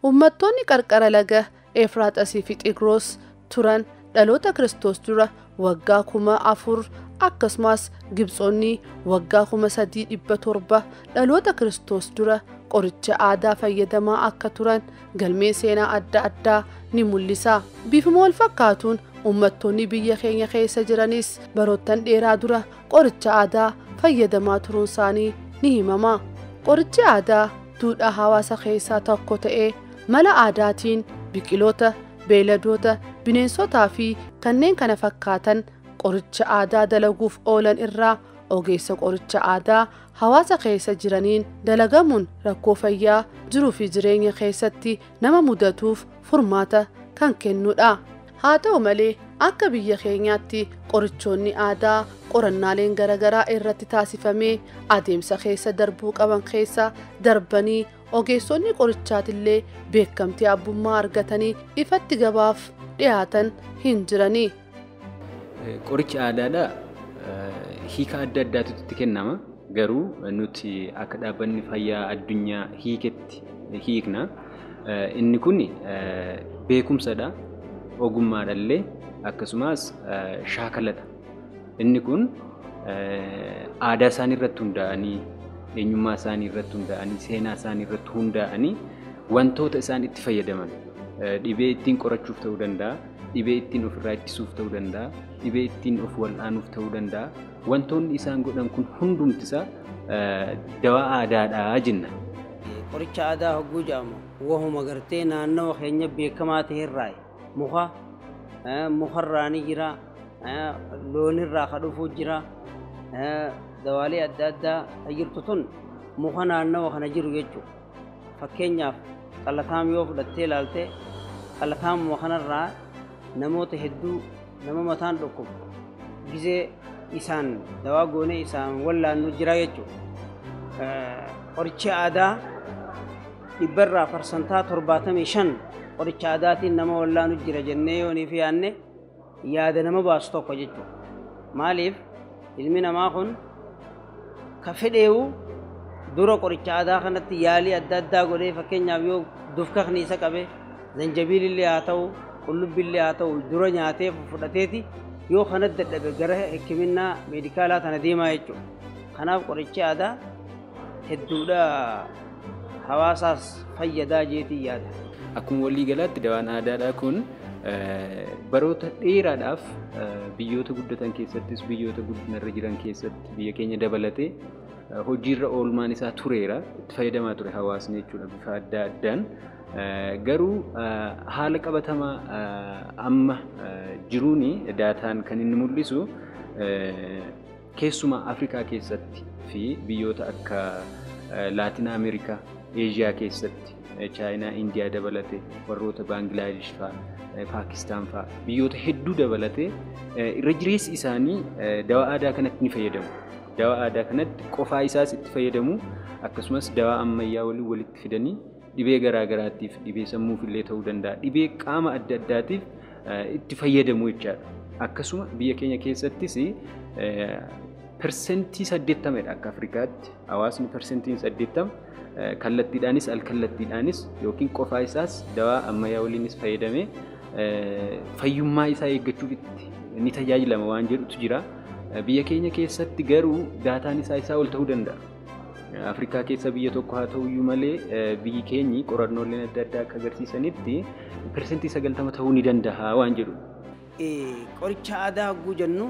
ummattoonni qarqara laga Efraaxasii fi Xigroos turan dhaloota Kiristoos dura waggaa 4,000 akkasumas Gibxoonni waggaa 3,700 dhaloota Kiristoos dura qoricha aadaa fayyadamaa akka turan galmeen seenaa adda addaa ni mul'isa. Bifuma wal fakkaatuun ummattoonni biyya keenya keessa jiranis baroottan dheeraa dura qoricha aadaa fayyadamaa turuun isaanii ni himama. Qorichi aadaa duudhaa hawaasa keessaa tokko ta'ee mala aadaatiin biqiloota, beeyladoota, bineensotaa fi kanneen kana fakkaatan qoricha aadaa dalaguuf oolan irraa ogeessa qoricha aadaa hawaasa keessa jiraniin dalagamuun rakkoo fayyaa jiruu fi jireenya keessatti nama mudatuuf furmaata kan kennudha. Haa ta'u malee akka biyya keenyaatti qorichoonni aadaa qorannaaleen garaagaraa irratti taasifamee adeemsa keessa darbuu qaban keessa darbanii ogeessonni qorichaatillee beekamtii abbummaa argatanii ifatti gabaaf dhiyaatan hin jirani. Qorichi aadaadha hiika adda addaatu itti kennama. Garuu nuti akka dhaabbanni fayyaa addunyaa hiiketti hiikna. Inni kun beekumsadha, ogummaadhallee akkasumas shaakaladha. Inni kun aadaa isaanii irratti hundaa'anii, eenyummaa isaanii irratti hundaa'anii, seenaa isaanii irratti hundaa'anii wantoota isaan itti fayyadaman dhibee ittiin qorachuuf ta'uu danda'a, dhibee ittiin ofirraa ittisuuf ta'uu danda'a, dhibee ittiin of wal'aanuuf ta'uu danda'a. Wantoonni isaan godhan kun hundumti isaa dawaa aadaadhaa jenna. Qoricha aadaa hogguu jedhamu wahuma gartee naannoo keenya beekamaa ta'e irraa mukarraa ni jira, loonirraa ka dhufuu jira. Dawaalee adda addaa jirtu tun muka naannawa kana jiru jechuudha. Fakkeenyaaf qalataam yoo fudhattee ilaalte qalataam kanarraa namoota hedduu nama mataan dhukkubu gizee isaan dawaa goonee isaan wallaannu jira jechuudha. Qoricha aadaa dhibbarraa parsantaa 75 qoricha aadaatiin nama wallaannu jira jennee yoonii fi yaanne yaada nama baasu tokko jechuudha. Maaliif ilmi namaa kun ka fedheewu dura qoricha aadaa kanatti yaalii adda addaa godhee fakkeenyaaf yoo dufkakni isa qabe zanjabiilillee haa ta'u qullubbiillee haa ta'u dura nyaatee fudhateeti yoo kanatti dadhabe gara hekiminnaa meedikaalaa tana deemaa jechuudha. Kanaaf qorichi aadaa hedduudha hawaasaas fayyadaa jeetii yaada. Akkuma walii galaatti dawaan aadaadhaa kun baroota dheeraadhaaf biyyoota guddatan keessattis biyyoota guddinarra jiran keessatti biyya keenya dabalatee hojiirra oolmaan isaa tureera, itti fayyadamaa ture hawaasni jechuudha bifa adda addaan. Garuu haala qabatamaa amma jiruuni daataan kan inni mul'isu keessumaa Afrikaa keessatti fi biyyoota akka Laatiin Ameerikaa, Eeshiyaa keessatti, Chaayinaa, Indiyaa dabalatee warroota Baangilaadesh fa'aa, Paakistaan fa'aa biyyoota hedduu dabalatee irra jireessi isaanii dawaa aadaa kanatti ni fayyadamu. Dawaa aadaa kanatti qofaa isaas itti fayyadamu akkasumas dawaa ammayyaa walitti fidanii dhibee garaagaraatiif dhibee sammuuf illee ta'uu danda'a, dhibee qaama adda addaatiif itti fayyadamu jechaadha. Akkasuma biyya keenya keessattis persentii 80 akka Afrikaatti hawaasni persentiin 80 kallattiidhaanis alkallattiidhaanis yookiin qofaa isaas dawaa ammayyaa waliinis fayyadamee fayyummaa isaa eeggachuuf ni tajaajilama waan jedhutu jira. Biyya keenya keessatti garuu daataan isaa ol ta'uu danda'a. Afrikaa keessa biyya tokko haa ta'u iyyuu malee biyyi keenyi qorannooleen adda addaa akka agarsiisanitti persentii 90 ta'uu ni danda'a waan jedhu. Qoricha aadaa hogguu jennu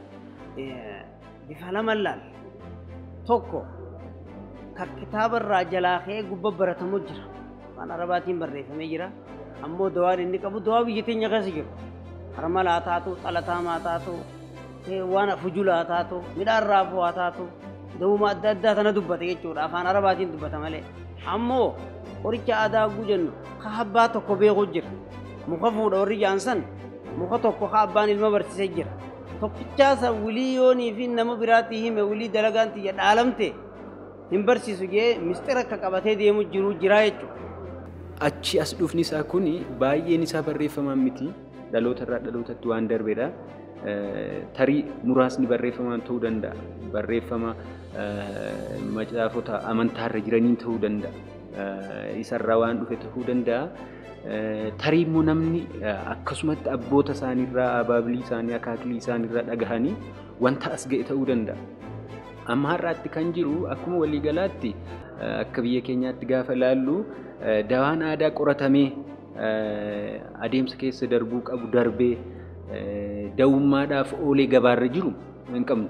bifa lama laal tokko kan kitaabarraa jalaa ka'ee gubbaa baratamu jira. Afaan Arabaatiin barreeffamee jira. Ammoo dawaan inni qabu dawaa biyya teenya keessa jiru. Harmala haa taatu, xalataamaa haa taatu, waan fujula haa taatu, midhaan raafuu haa taatu, dawuma adda addaa tana dubbata jechuudha. Afaan Arabaatiin dubbata malee. Ammoo qoricha aadaa hogguu jennu ka abbaa tokko beekuu jira. Muka fuudha warri jaansan muka tokko ka abbaan ilma barsiisee jira. Tokkichaasa wilii yoonii fi nama biraatii hime wilii dalagaan tiyya dhaalamte hin barsiisu jee mistira akka qabatee deemu jira jechuudha. Achi as dhufni isaa kun baay'een isaa barreeffamaan miti, dhaloota irraa dhalootatti waan darbeedha. Tarii muraasni barreeffamaan ta'uu danda'a, barreeffama macaafota amantaarra jiraniin ta'uu danda'a. isarraa waan dhufe ta'uu danda'a. Tarii immoo namni akkasumatti abboota isaaniirraa abaabilii isaanii akaakilii isaaniirraa dhagahanii wanta as ga'e ta'uu danda'a. Amma har'aatti kan jiru akkuma waliigalaatti akka biyya keenyaatti gaafa ilaallu dawaan aadaa qoratamee adeemsa keessa darbuu qabu darbee dawummaadhaaf oolee gabaarra jiru hin qabnu.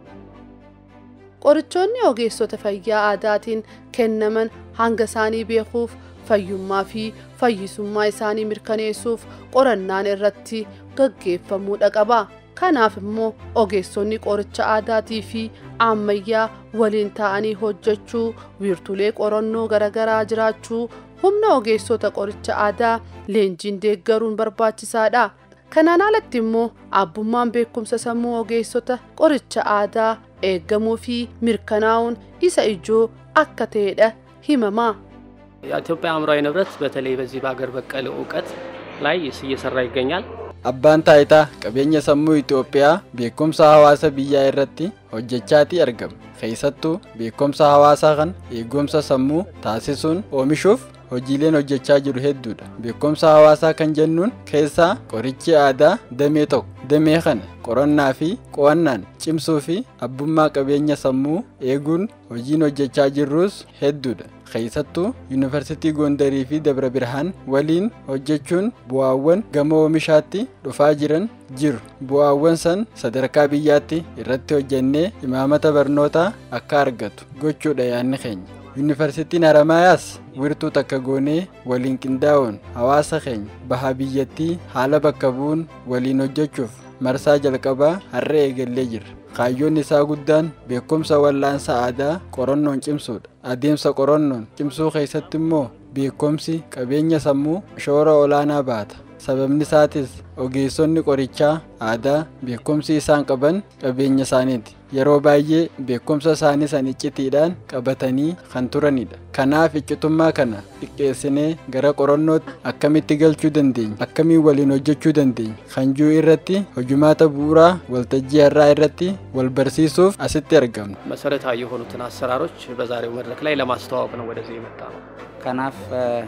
Qorichoonni ogeessota fayyaa aadaatiin kennaman hanga isaanii beekuuf fayyummaa fi fayyisummaa isaanii mirkaneessuuf qorannaan irratti gaggeeffamuudha qaba. Kanaaf immoo ogeessonni qoricha aadaatii fi ammayyaa waliin ta'anii hojjechuu, wiirtulee qorannoo garaagaraa jiraachuu, humna ogeessota qoricha aadaa leenjiin deeggaruun barbaachisaadha. Kanaan alatti immoo abbummaan beekumsa sammuu ogeessota qoricha aadaa eeggamuu fi mirkanaa'uun isa ijoo akka ta'edha himama. የኢትዮጵያ አእምሯዊ ንብረት በተለይ በዚህ በአገር በቀል ዕውቀት ላይ እየሰራ ይገኛል። Abbaan taayitaa qabeenya sammuu Itoophiyaa beekumsa hawaasa biyyaa irratti hojjechaati argama. Keessattuu beekumsa hawaasaa kan eegumsa sammuu taasisuun oomishuuf hojiileen hojjechaa jiru hedduudha. Beekumsa hawaasaa kan jennuun keessaa qorichi aadaa damee tokko. Damee kana qorannaa fi qo'annaan cimsuu fi abbummaa qabeenya sammuu eeguun hojiin hojjechaa jirrus hedduudha. Keessattuu Yuunivarsiitii Gondarii fi Dabra Birhaan waliin hojjechuun bu'aawwan gama oomishaatti dhufaa jiran jiru. Bu'aawwan san sadarkaa biyyaatti irratti hojjennee imaamata barnootaa akka argatu gochuudha yaadni keenya. Yuunivarsiitiin Haramaayaas wiirtuu takka goonee waliin qindaa'uun hawaasa keenya baha biyyattii haala bakka bu'uun waliin hojjechuuf marsaa jalqabaa har'a eegallee jirra. Kaayyoon isaa guddaan beekumsa wallaansa aadaa qorannoon cimsuudha. Adeemsa qorannoon cimsuu keessatti immoo beekumsi qabeenya sammuu shoora olaanaa baata. Sababni isaatis ogeessonni qorichaa aadaa beekumsi isaan qaban qabeenya isaaniiti. Yeroo baay'ee beekumsa isaanii san iccitiidhaan qabatanii kan turanidha. Kanaaf iccitummaa kana xiqqeessinee gara qorannootti akkamitti galchuu dandeenya? Akkamiin waliin hojjechuu dandeenya? Kan jiru irratti hojumaata bu'uuraa waltajjii har'aa irratti wal barsiisuuf asitti argamna. መሰረታዊ የሆኑትን አሰራሮች በዛሬው መድረክ ላይ ለማስተዋወቅ ነው ወደዚህ የመጣነው። Kanaaf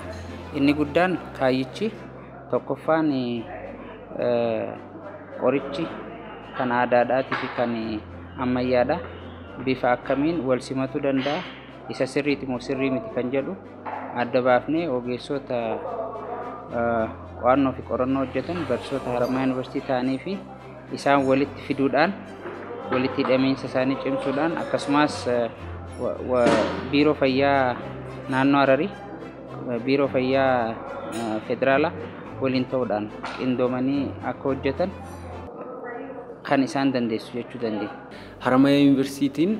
inni guddaan kaayyichi tokkoffaan qorichi kan aadaadhaatii fi kan ammayyaadha. Bifa akkamiin wal simatuu danda'a, isa sirriiti moo sirrii miti kan jedhu adda baafnee ogeessota qo'annoo fi qorannoo hojjetan barsiisota Haramaayaa Yuunivarsiitii ta'anii fi isaan walitti fiduudhaan walitti hidhamiinsa isaanii cimsuudhaan akkasumas biiroo fayyaa naannoo Hararii, biiroo fayyaa federaalaa waliin ta'uudhaan qindoomanii akka hojjetan kan isaan dandeessu jechuu dandeenya. Haramaayaa Yuunivarsiitiin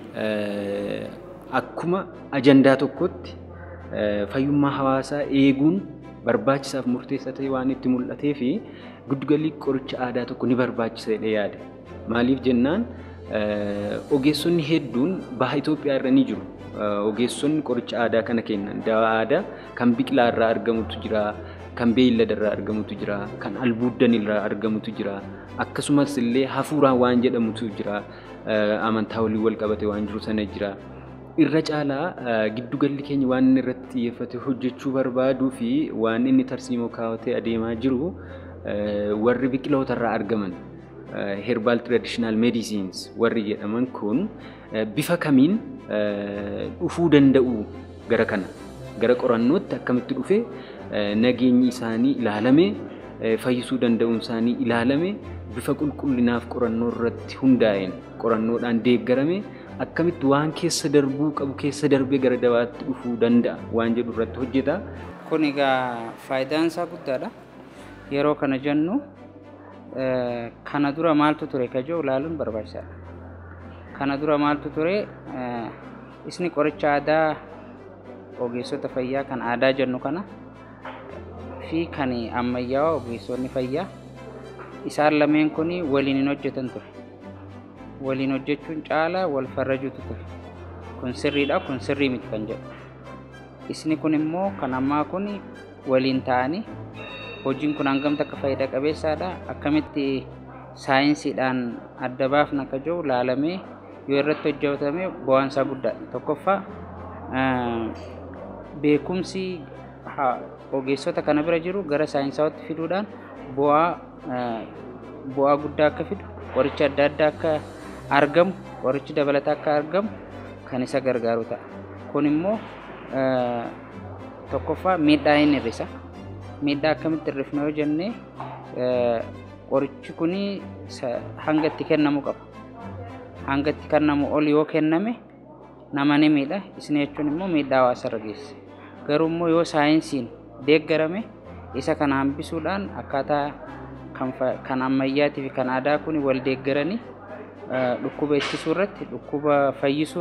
akkuma ajandaa tokkotti fayyummaa hawaasaa eeguun barbaachisaaf murteessaa ta'e waan itti mul'atee fi giddugalli qoricha aadaa tokko ni barbaachisa jedhee yaada. Maaliif jennaan ogeessonni hedduun baha Itoophiyaa irra ni jiru. Ogeessonni qoricha aadaa kana kennan dawaa aadaa kan biqilaa irraa argamutu jira, kan beeylada irraa argamutu jira, kan albuuddan irraa argamutu jira, akkasumas illee hafuuraan waan jedhamutu jira, amantaa waliin wal qabate waan jiru sana jira. Irra caalaa giddugalli keenya waan inni irratti xiyyeeffate hojjechuu barbaaduu fi waan inni tarsiimoo kaawwatee adeemaa jiru warri biqiloota irraa argaman herbal traditional medicines warri jedhaman kun bifa kamiin dhufuu danda'u gara kana gara qorannootti akkamitti dhufee nageenyi isaanii ilaalamee fayyisuu danda'uun isaanii ilaalamee bifa qulqullinaaf qorannoo irratti hundaa'een qorannoodhaan deeggarame akkamitti waan keessa darbuu qabu keessa darbee gara dawaatti dhufuu danda'a waan jedhu irratti hojjeta. Kun egaa faayidaan isaa guddaadha. Yeroo kana jennu kana dura maaltu ture kajoo ilaaluun barbaachisaadha. Kana dura maaltu ture isni qoricha aadaa ogeessota fayyaa kan aadaa jennu kana fi kan ammayyaa ogeessonni fayyaa isaan lameen kun waliin hin hojjetan ture. Waliin hojjechuun caalaa wal farrajuutu ture. Kun sirriidha, kun sirrii miti kan jedhu. Isni kun immoo kan ammaa kun waliin ta'anii hojiin kun hangam akka faayidaa qabeessaadha, akkamitti saayinsiidhaan adda baafna akka jiru laalamee yoo irratti hojjetame bu'aan isaa guddaadha. Tokkoffaa beekumsi ogeessota kana bira jiru gara saayinsaatti fiduudhaan bu'aa guddaa akka fidu qoricha adda addaa akka argamu qorichi dabalataa akka argamu kan isa gargaaru ta'a. Kun immoo tokkoffaa miidhaa hin hir'isa. Miidhaa akkamitti hir'ifna yoo jenne qorichi kun hanga itti kennamu qaba. Hanga itti kennamu ol yoo kenname nama ni miidha. Isin jechuun immoo miidhaa hawaasarra geessa. Garuu immoo yoo saayinsiin deeggarame isa kana hambisuudhaan akkaataa kan ammayyaatii fi kan aadaa kun wal deeggaranii dhukkuba ittisuu irratti dhukkuba fayyisuu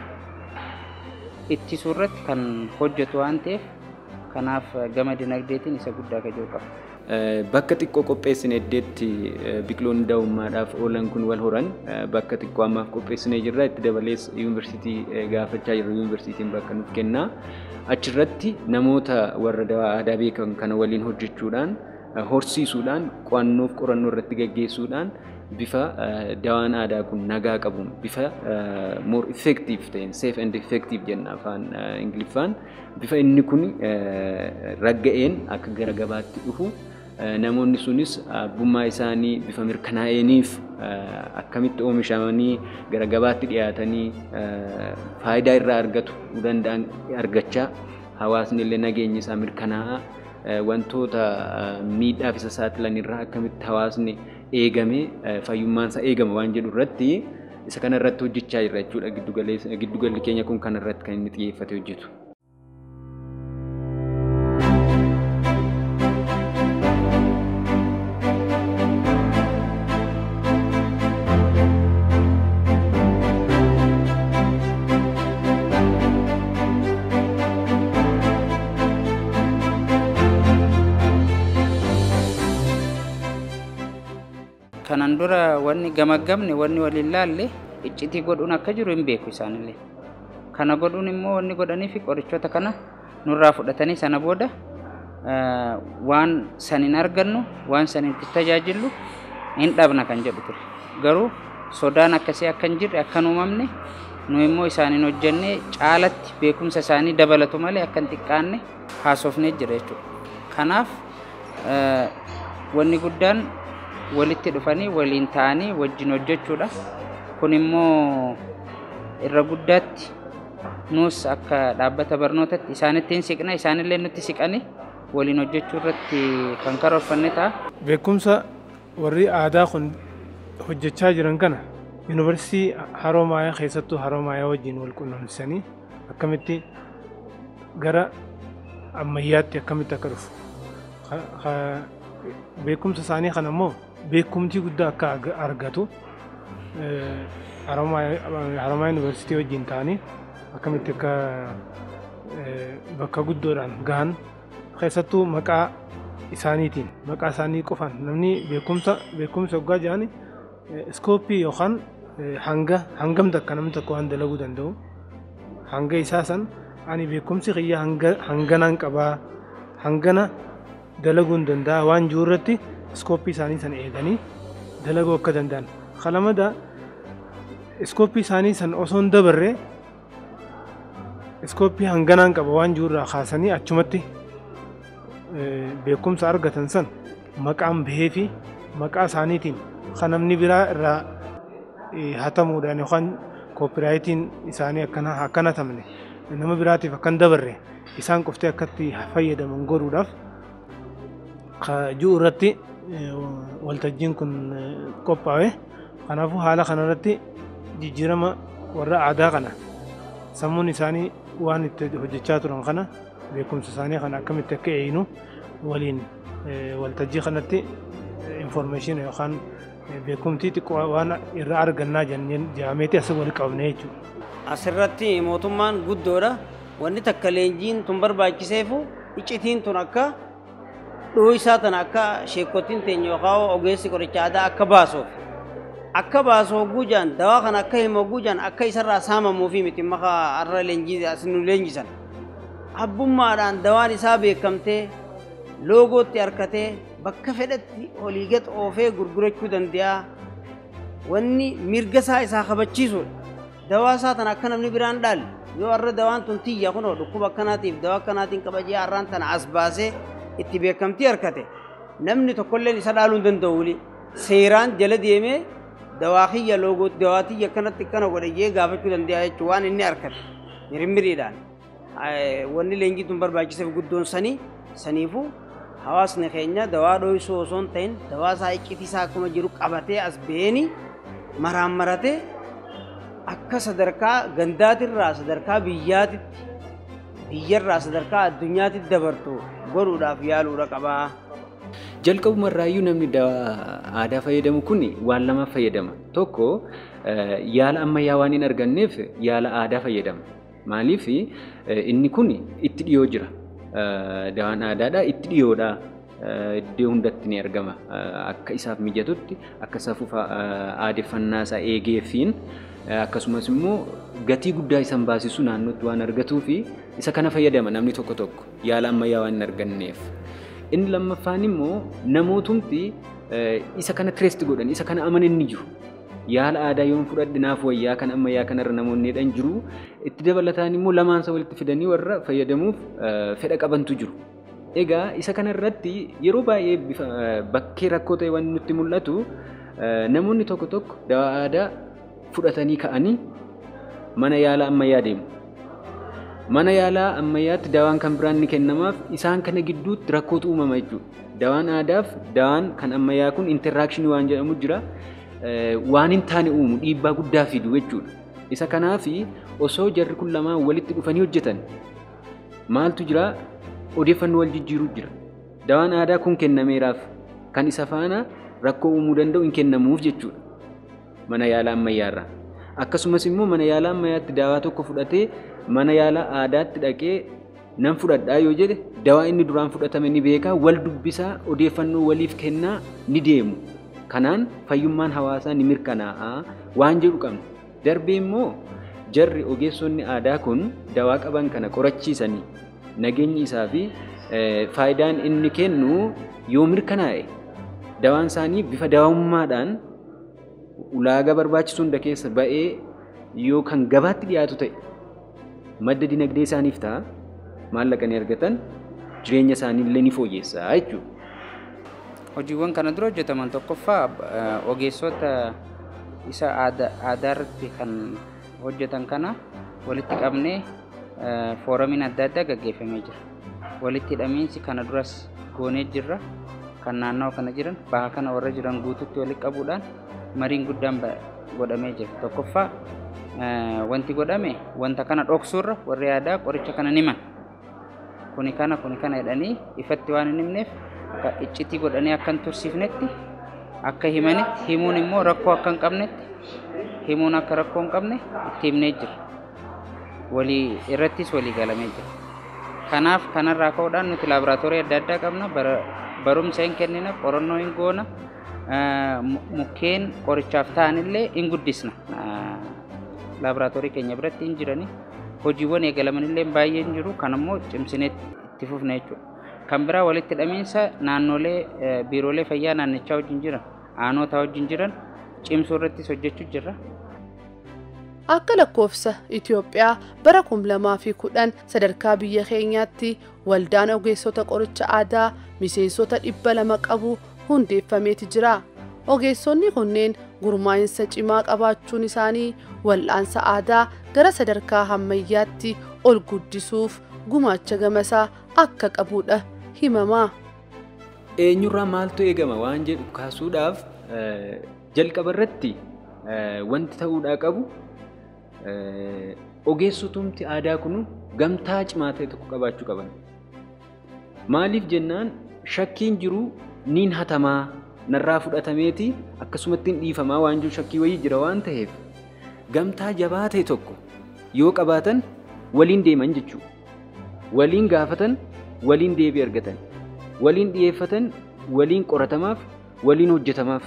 irratti kan hojjetu waan ta'eef kanaaf gama dinagdeetiin isa guddaa kajoo qaba. Bakka xiqqoo qopheessine eddeetti biqiloonni daa'ummaadhaaf oolan kun wal horan bakka xiqqoo ammaaf qopheessinee jirra. Itti dabalees yuunivarsiitii gaafachaa jirra. Yuunivarsiitiin bakka nuuf kennaa. Achirratti namoota warra dawaa aadaa beekan kana waliin hojjechuudhaan horsiisuudhaan qo'annoof qorannoo irratti gaggeessuudhaan bifa dawaan aadaa kun nagaa qabuun bifa more effective ta'een safe and effective jenna afaan Ingiliffaan bifa inni kun ragga'een akka gara gabaatti dhufu namoonni sunis abbummaa isaanii bifa mirkanaa'eeniif akkamitti oomishamanii gara gabaatti dhiyaatanii faayidaa irraa argatu danda'an argachaa hawaasni illee nageenyi isaa mirkanaa'aa wantoota miidhaaf isa saaxilan irraa akkamitti hawaasni eegame fayyummaan isaa eegama waan jedhu irratti isa kana irratti hojjechaa jirra jechuudha. Giddugalli keenya kun kana irratti kan inni xiyyeeffate hojjetu. Kanan dura wanni gamaggamne wanni waliin laalle iccitii godhuun akka jiru hin beeku isaanillee. Kana godhuun immoo wanni godhanii fi qorichoota kana nurraa fudhatanii sana booda waan saniin argannu waan saniin itti tajaajillu hin dhabna kan jedhu ture. Garuu sodaan akkasii akka hin jirre akka hin uumamne nu immoo isaaniin hojjennee caalatti beekumsa isaanii dabalatu malee akka hin xiqqaanne haasofnee jira jechuudha. Kanaaf wanni guddaan walitti dhufanii waliin ta'anii wajjin hojjechuudha. Kun immoo irra guddaatti nus akka dhaabbata barnootatti isaanitti hin siqna isaanillee nutti siqanii waliin hojjechuu irratti kan karoorfanne ta'a. Beekumsa warri aadaa kun hojjechaa jiran kana yuunivarsiitii Haroomayaa keessattuu Haroomayaa wajjin wal quunnamsanii akkamitti gara ammayyaatti akkamitti akka dhufu beekumsa isaanii kana immoo beekumtii guddaa akka argatu Haroomayaa yuunivarsiitii wajjin ta'anii akkamitti akka bakka guddoodhaan gahan keessattuu maqaa isaaniitiin maqaa isaanii qofaan namni beekumsa waggaa jedhani iskooppii yookaan hangamta akka namni tokko waan dalaguu danda'u hanga isaa san ani beekumsi kiyya hanganaan qabaa hangana dalaguun danda'a waan jiru irratti iskooppii isaanii san eeganii dalaguu akka danda'an. Kalamada iskooppii isaanii san osoo hin dabarre iskooppii hanganaan qaba waan jiru irraa kaasanii achumatti beekumsa argatan san maqaan bahee fi maqaa isaaniitiin kan namni biraa irraa hatamuudhaan yookaan koopiraayitiin isaanii akkana tamne nama biraatiif akkan dabarre isaan qoftee akkatti fayyadaman godhuudhaaf jiru irratti waltajjiin kun qophaa'e. Kanaafuu haala kanarratti jijjiirama warra aadaa kana sammuun isaanii waan itti hojjechaa turan kana beekumsa isaanii kana akkamitti akka eeyinu waliin waltajjii kanatti information yookaan beekumtii xiqqoo waan irraa argannaa jedhameeti as wal qabne jechuudha. Asirratti mootummaan guddoodha. Wanni takka leenjiin tun barbaachiseefu iccitiin tun akka dhuhisaa tan akka sheekottiin teenya yookaan ogeessi qoricha aadaa akka baasoo guujaan dawaa kana akka himoo guujaan akka isarraa saamamuu fi miti maka arra leenjii asinu leenjisan. Abbummaadhaan dawaan isaa beekamtee loogootti harkatee bakka fedhatti olii gad oofee gurgurachuu danda'a. Wanni mirga isaa kabachiisudha. Dawaa isaa tan akka namni biraan dhaalle yoo arra dawaan tun tiyya kunoo dhukkuba akkanaatiif dawaa akkanaatiin qabajee arraan tana as baasee itti beekamtii harkate namni tokkolleen isa dhaaluu hin danda'u seeraan jala deemee dawaa kiyya loogoo dawaa tiyya akkanatti akkana godhee gaafachuu danda'a jechuun waan inni harkate mirmiriidhaan wanni leenjii tun barbaachiseef guddoon saniifuu hawaasni keenya dawaa dho'isuu osoo hin ta'in dawaa isaa iccitiisaa akkuma jiru qabatee as beeni maraan maratee akka sadarkaa gandaatirraa sadarkaa biyyaatitti biyyarraa sadarkaa addunyaatitti dabartu godhuudhaaf yaaluudha qabaa. Jalqabumarraayyuu namni aadaa fayyadamu kun waan lama fayyadama. Tokko yaala ammayyaa waan hin arganneef yaala aadaa fayyadama. Maaliif inni kun itti dhiyoo jira. Dawaan aadaadhaa itti dhiyoodha. Iddoo hundatti ni argama. Akka isaaf mijatutti akka safuuf aadeffannaa isaa eegeefiin akkasumas immoo gatii guddaa isaan baasisu naannootti waan argatuu fi isa kana fayyadama namni tokko tokko yaala ammayyaa waan hin arganneef. Inni lammaffaan immoo namootumti isa kana tireesti godhan isa kana amanan ni jiru. Yaala aadaa yoon fudhadhe naaf wayyaa kan ammayyaa kanarra namoonni dhan jiru. Itti dabalataan immoo lamaansa walitti fidanii warra fayyadamuuf fedha qabantu jiru. Egaa isa kanarratti yeroo baay'ee bakkee rakkoo ta'e waan nutti mul'atu namoonni tokko tokko dawaa aadaa fudhatanii ka'anii mana yaala ammayyaa deemu. Mana yaalaa ammayyaatti dawaan kan biraan ni kennamaaf isaan kana gidduutti rakkootu uumama jechuudha. Dawaan aadaaf dawaan kan ammayyaa kun interakshinii waan jedhamu jira. Waan hin taane uumu dhiibbaa guddaa fidu jechuudha. Isa kanaaf osoo jarri kun lamaan walitti dhufanii hojjetan maaltu jira odeeffannoo wal jijjiiruu jira. Dawaan aadaa kun kennameeraaf kan isa faana rakkoo uumuu danda'u hin kennamuuf jechuudha. Mana yaalaa ammayyaarraa. Akkasumas immoo mana yaalaa ammayyaatti dawaa tokko fudhatee mana yaalaa aadaatti dhaqee nan fudhadhaa yoo jedhe dawaa inni duraan fudhatame ni beekaa wal dubbisaa odeeffannoo waliif kennaa ni deemu. Kanaan fayyummaan hawaasaa ni mirkanaa'a waan jedhu qabna. Darbee immoo jarri ogeessonni aadaa kun dawaa qaban kana qorachiisanii nageenyi isaa fi faayidaan inni kennu yoo mirkanaa'e dawaan isaanii bifa daawummaadhaan ulaagaa barbaachisu hunda keessa ba'ee yoo kan gabaatti dhiyaatu ta'e madda dinagdee isaaniif ta'a maallaqa ni argatan jireenya isaanii illee ni fooyyessa jechuudha. Hojiiwwan kana dura hojjetaman tokkoffaa ogeessota isa aadaa irratti kan hojjetan kana walitti qabnee fooramiin adda addaa gaggeeffamee jira. Walitti hidhamiinsi kana duras goonee jirra. Kan naannoo kana jiran baha kana warra jiran guututti walitti qabuudhaan mariin guddaan godhamee jira. Tokkoffaa wanti godhame wanta kana dhoksuurra warri aadaa qoricha kana niman. Kuni kana jedhanii ifatti waan hin himneef iccitii godhanii akka hin tursiifnetti akka himanitti himuun immoo rakkoo akka hin qabnetti himuun akka rakkoo hin qabne itti himnee jira. Walii irrattis walii galamee jira. Kanaaf kanarraa ka'uudhaan nuti laaboraatoorii adda addaa qabna barumsa hin kennina qorannoo hin goona mukkeen qorichaaf ta'anillee hin guddisna. Laaboraatoorii keenya biratti hin jirani hojiiwwan eegalamanillee baay'een jiru kanammoo cimsinee itti fufna jechuudha. Kan biraa walitti hidhamiinsa naannolee biiroolee fayyaa naannichaa wajjin jiran aanota wajjin jiran cimsuu irrattis hojjechuu jirra. Akka lakkoofsa Itoophiyaa bara 2010 sadarkaa biyya keenyaatti waldaan ogeessota qoricha aadaa miseensota 200 qabu hundeeffameeti jira. Ogeessonni kunneen gurmaa'insa cimaa qabaachuun isaanii wal'aansa aadaa gara sadarkaa ammayyaatti ol guddisuuf gumaacha gamasaa akka qabudha himama. Eenyurraa maaltu eegama waan jedhu kaasuudhaaf jalqaba irratti wanti ta'uudhaa qabu ogeessotumti aadaa kun gamtaa cimaa ta'e tokko qabaachuu qaban. Maaliif jennaan shakkiin jiru niin hatamaa narraa fudhatameeti akkasumatti dhiifamaa waan jiru shakkii wayii jira waan ta'eef gamtaa jabaa ta'e tokko yoo qabaatan waliin deeman jechuudha. Waliin gaafatan waliin deebii argatan waliin dhiyeeffatan waliin qoratamaaf waliin hojjetamaaf.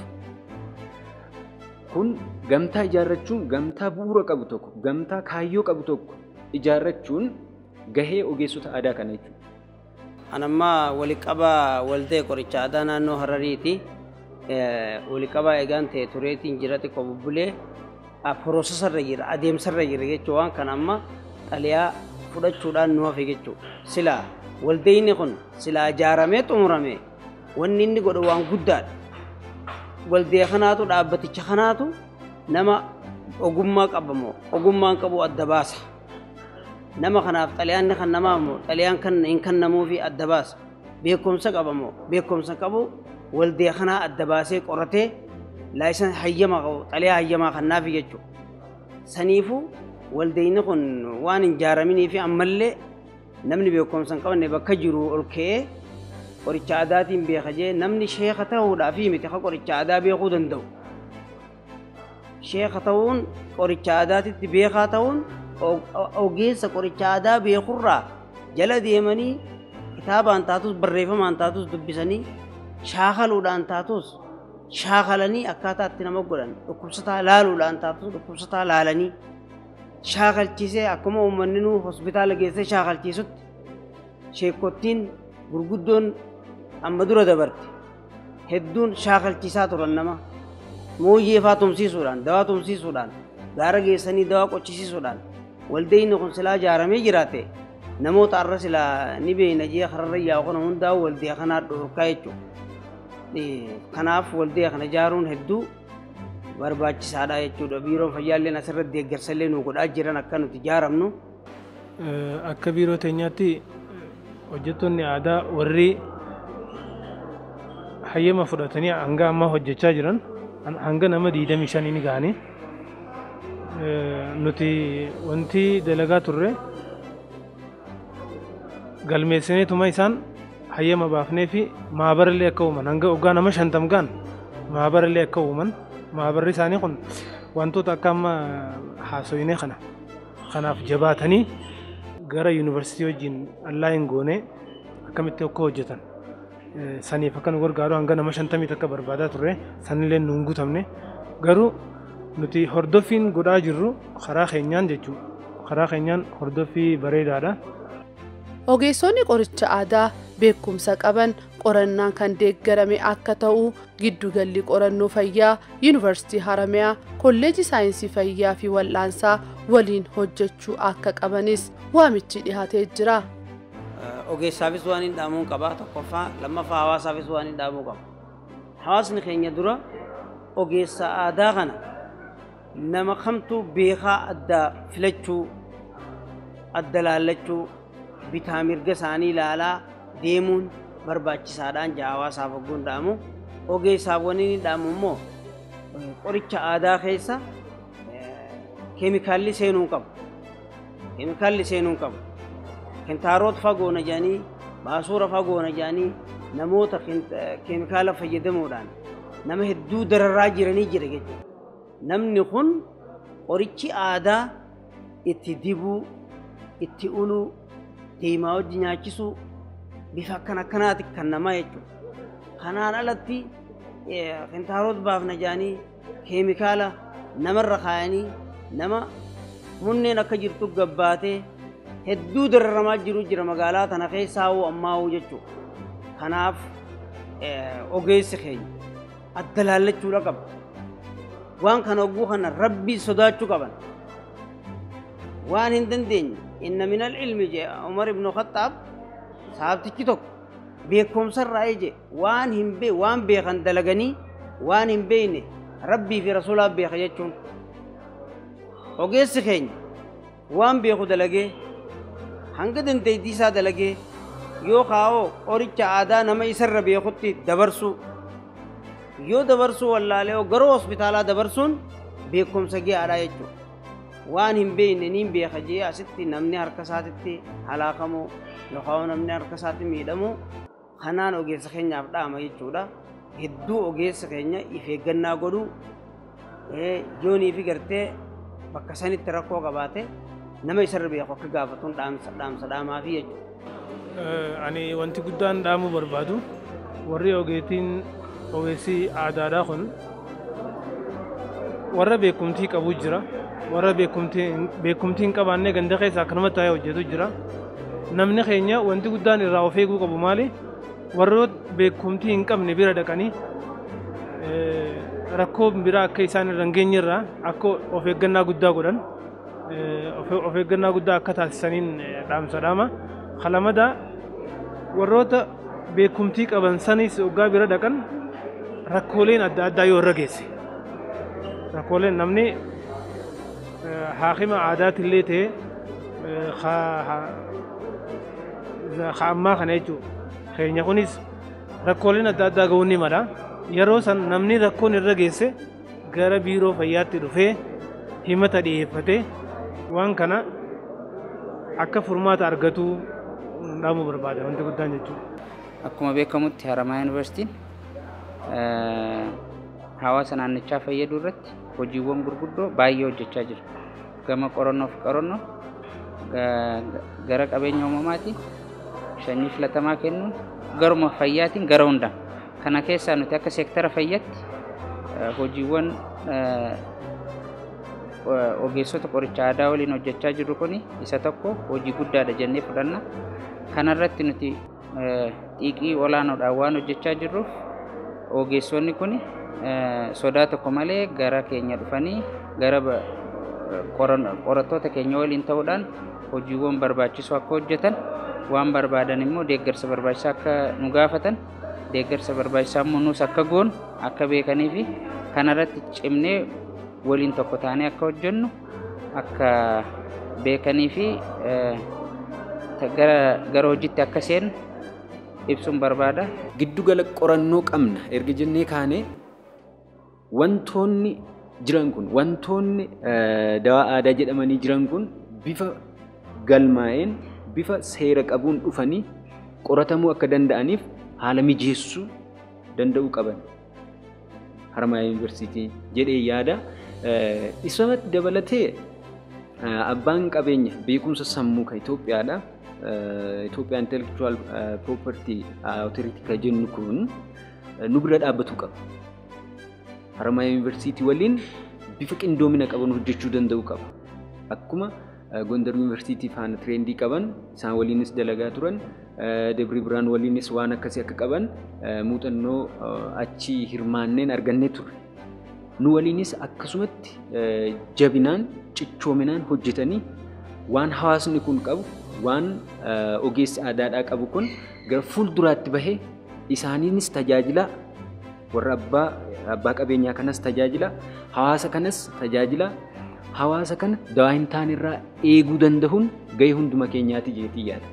Kun gamtaa ijaarrachuun gamtaa bu'uura qabu tokko gamtaa kaayyoo qabu tokko ijaarrachuun gahee ogeessota aadaa kana jechuudha. Anammaa waliqabaa waltee qoricha aadaa naannoo Harariiti. Waliqabaa eegaan ta'e tureetiin jirati qobbulee piroosesarra jira adeemsarra jira jechuun waan kana amma xaliyaa fudhachuudhaan nu hafe jechuudha. Silaa waldayni kun silaa ijaaramee xumurame wanni inni godhu waan guddaadha. Waldee kanaatu dhaabbaticha kanaatu nama ogummaa qabamoo ogummaan qabu adda baasa. Nama kanaaf xaliyaanni kan namaa immoo xaliyaan kan hin kennamuu fi adda baasa. Beekumsa qabamoo beekumsa qabu waldee kanaa adda baasee qoratee laayisan hayyamaa qabu xaliyaa hayyamaa kannaaf jechuudha. Saniifuu waldayni kun waan hin ijaaramnii fi ammallee namni beekumsa hin qabne bakka jiru ol ka'ee qoricha aadaatiin beeka jee namni sheeka ta'uudhaaf miti ka qoricha aadaa beekuu danda'u. Sheeka ta'uun qoricha aadaatitti beekaa ta'uun ogeessa qoricha aadaa beekurraa jala deemanii kitaabaan taatus barreeffamaan taatus dubbisanii shaakaluudhaan taatus shaakalanii akkaataa itti nama godhan dhukkubsataa laaluudhaan taatus dhukkubsataa laalanii shaakalchiisee akkuma uummanni nu hospitaala geessee shaakalchiisutti sheekottiin gurguddoon amma dura dabarte hedduun shaakalchiisaa turan nama mooyyee faa tumsiisuudhaan dawaa tumsiisuudhaan gaara geessanii dawaa qochisiisuudhaan waldayni kun silaa ijaaramee jiraate namoota arra silaa ni beeyna jee kararra yaa'u kana hundaa waldee kanaa dhorkaa jechuudha. Kanaaf waldee kana ijaaruun hedduu barbaachisaadha jechuudha. Biiroon fayyaalleen asirratti deeggarsallee nu godhaa jiran akka nuti ijaaramnu. Akka biiroo teenyaatti hojjettoonni aadaa warri hayyama fudhatanii hanga ammaa hojjechaa jiran hanga nama 25 ni gahanii. Nuti wanti dalagaa turre galmeessineetuma isaan hayyama baafnee fi maabarallee akka uuman hanga waggaa nama 50 gaan maabarallee akka uuman maabarri isaanii kun wantoota akka amma haasoyinee kanaaf jabaatanii gara yuunivarsiitii wajjin allaa hin goone akkamitti akka hojjetan saniif akka nu gargaaru hanga nama 50 akka barbaadaa turre sanillee nu hin guutamne garuu nuti hordoffiin godhaa jirru karaa keenyaan jechuudha. Karaa keenyaan hordoffii bareedaadha. Ogeessonni qoricha aadaa beekumsa qaban qorannaan kan deeggarame akka ta'u giddugalli qorannoo fayyaa yuunivarsiitii Haramayaa kolleejii saayinsii fayyaa fi wal'aansaa waliin hojjechuu akka qabanis waamichi dhihaatee jira. Ogeessaafis waan hin dhaamuun qaba tokkoffaa lammaffaa hawaasaafis waan hin dhaamuu qaba. Hawaasni keenya dura ogeessa aadaa kana nama kamtu beekaa adda filachuu adda laallachuu bitaa mirga isaanii ilaalaa deemuun barbaachisaadhaan hawaasaaf ogguun dhaamu. Ogeessaaf wani ni dhaamu immoo qoricha aadaa keessa keemikaalli seenuu qabu. Keemikaalli seenuu qabu. Kentaaroota fagoona jedhanii baasuura fagoona jedhanii namoota keemikaala fayyadamuudhaan nama hedduu dararraa jiranii jira jechuudha. Namni kun qorichi aadaa itti dibuu, itti uluu, deemaa hojii nyaachisuu bifa akkanaatti kan namaa jechuudha. Kanaan alatti kentaaroota baafna jedhanii keemikaala namarra kaayanii nama munneen akka jirtu gabbaatee hedduu dararamaa jira magaalaa tana keessaa hoo ammaa hoo jechuudha. Kanaaf ogeessi keenya adda laallachuudha qaba. Waan kana ogguu kana rabbii sodaachuu qaban. Waan hin dandeenye inna minal ilmi jee Umar ibn Khattaab sahabtichi tokko beekumsa irraa ije waan beekan dalaganii waan hin beekne rabbii fi rasuulaaf beeka jechuun. Ogeessi keenya waan beeku dalagee hanga dandeettii isaa dalagee yoo kaa'oo qoricha aadaa nama isarra beekutti dabarsuu yoo dabarsuu wallaalee garuu hospitaalaa dabarsuun beekumsa gahaadha jechuudha. Waan hin beekne niin beeka jee asitti namni harka isaatitti halaakamu yookaan namni harka isaatti miidhamu kanaan ogeessa keenyaaf dhaama jechuudha. Hedduu ogeessa keenya if eeggannaa godhuu yoonii fi gartee bakka sanitti rakkoo qabaate nama isarra beeku akka gaafatuun dhaamsa dhaamaa fi jechuudha. Ani wanti guddaan dhaamuu barbaadu warri ogeessi aadaadhaa kun warra beekumtii qabu jira. Warra beekumtii hin qabaanne ganda keessa akkanumatti taa'ee hojjetu jira. Namni keenya wanti guddaan irraa of eeguu qabu maali? Warra beekumtii hin qabne bira dhaqanii rakkoo biraa akka isaan irra hin geenye irraa akka of eeggannaa guddaa godhan of eeggannaa guddaa akka taasisaniin dhaamsadhaama. Lammaffaa warroota beekumtii qaban sanis waggaa bira dhaqan rakkooleen adda addaa yoo irra geesse. Rakkooleen namni haakima aadaatillee ta'e ammaa kana jechuudha. Keenya kunis rakkooleen adda addaa ga'uun ni mala. Yeroo san namni rakkoon irra geesse gara biiroo fayyaatti dhufee himata dhiyeeffatee waan kana akka furmaata argatu dhaamuu barbaada wanti guddaan jechuudha. Akkuma beekamutti Haramaa Yuunivarsiitiin hawaasa naannichaa fayyaduu irratti hojiiwwan gurguddoo baay'ee hojjechaa jira. Gama qorannoo gara qabeenya uumamaatiin sanyii filatamaa kennuun garuma fayyaatiin gara hundaan. Kana keessaa nuti akka seektara fayyaatti hojiiwwan ogeessota qoricha aadaa waliin hojjechaa jirru kuni isa tokko hojii guddaadha jennee fudhanna. Kanarratti nuti xiiqii olaanoodhaan waan hojjechaa jirruuf ogeessonni kuni sodaa tokko malee gara keenya dhufanii gara qorattoota keenya waliin ta'uudhaan hojiiwwan barbaachisoo akka hojjetan waan barbaadan immoo deeggarsa barbaachisaa akka nu gaafatan deeggarsa barbaachisaa immoo nus akka goonu akka beekanii fi kanarratti cimnee waliin tokko taanee akka hojjennu akka beekanii fi gara hojiitti akka seenu ibsuun barbaada. Giddugala qorannoo qabna erga jennee kaanee wantoonni jiran kun wantoonni dawaa aadaa jedhamanii jiran kun bifa galmaa'een bifa seera qabuun dhufanii qoratamuu akka danda'aniif haala mijeessuu danda'uu qaban. Haramaa Yuunivarsiitii jedhee yaada. Isumatti dabalatee abbaan qabeenya beekumsa sammuu kan Itoophiyaadha. Itoophiyaa Intellectual Property Authority kan jennu kun nu bira dhaabbatu qaba. Haramaa Yuunivarsiitii waliin bifa qindoomina qaban hojjechuu danda'uu qaba. Akkuma Gondar Yuunivarsiitii faana tireendii qaban isaan waliinis dalagaa turan Debri Biraan waliinis waan akkasii akka qaban muuxannoo achi hirmaanneen argannee turre. Nu waliinis akkasumatti jabinaan cichoominaan hojjetanii waan hawaasni kun qabu waan ogeessi aadaadhaa qabu kun gara fuulduraatti bahee isaaniinis tajaajila warra abbaa qabeenyaa kanas tajaajila hawaasa kanas tajaajila hawaasa kana dawaa hin taane irraa eeguu danda'uun gahee hunduma keenyaati jeetii yaada.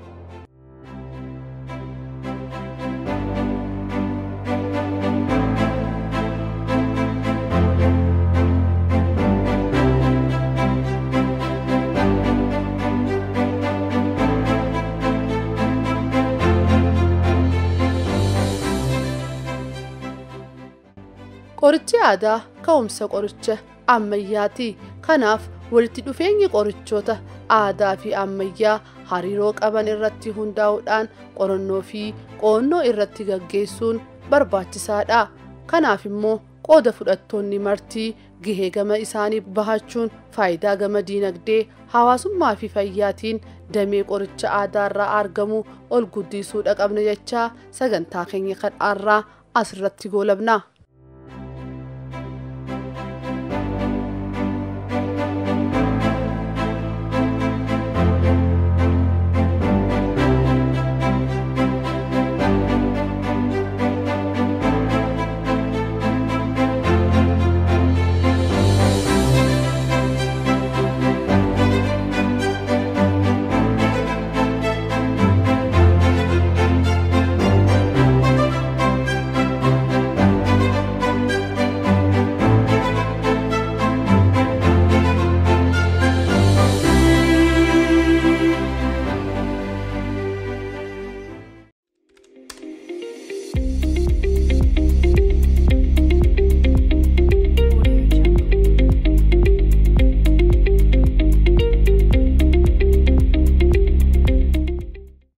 Qorichi aadaa ka'umsa qoricha ammayyaati. Kanaaf walitti dhufeenyi qorichoota aadaa fi ammayyaa hariiroo qaban irratti hundaa'uudhaan qorannoo fi qo'annoo irratti gaggeessuun barbaachisaadha. Kanaaf immoo qooda fudhattoonni martii gahee gama isaanii bahachuun faayidaa gama diinagdee hawaasummaa fi fayyaatiin damee qoricha aadaarraa argamu ol guddisuudha qabna jechaa sagantaa keenya kadhaarraa asirratti goolabna.